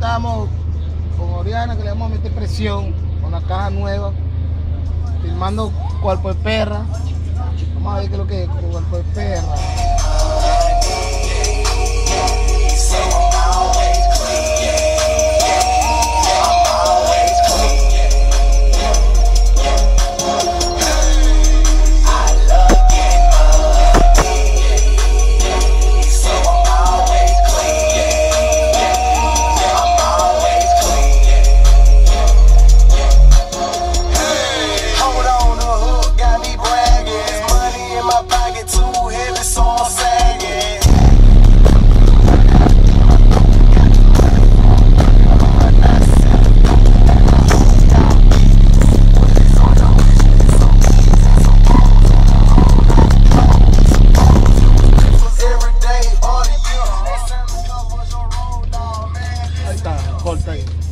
estamos con Oriana, que le vamos a meter presión con la caja nueva, filmando Cuerpo de Perra. Vamos a ver qué es lo que es Cuerpo de Perra. Ahí está, corta ahí.